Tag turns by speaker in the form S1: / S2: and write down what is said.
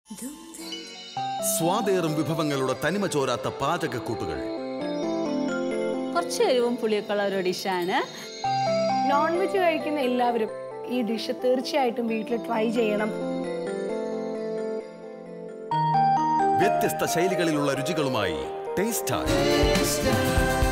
S1: സ്വാദേറും വിഭവങ്ങളുടെ തനിമ ചോരാത്ത പാചകക്കൂട്ടുകൾ.
S2: കുറച്ച് എരിവും പുളിയൊക്കെയുള്ള ഒരു ഡിഷാണ്.
S3: നോൺ വെജ് കഴിക്കുന്ന എല്ലാവരും ഈ ഡിഷ് തീർച്ചയായിട്ടും വീട്ടിൽ ട്രൈ ചെയ്യണം.
S1: വ്യത്യസ്ത ശൈലികളിലുള്ള രുചികളുമായി ടേസ്റ്റ്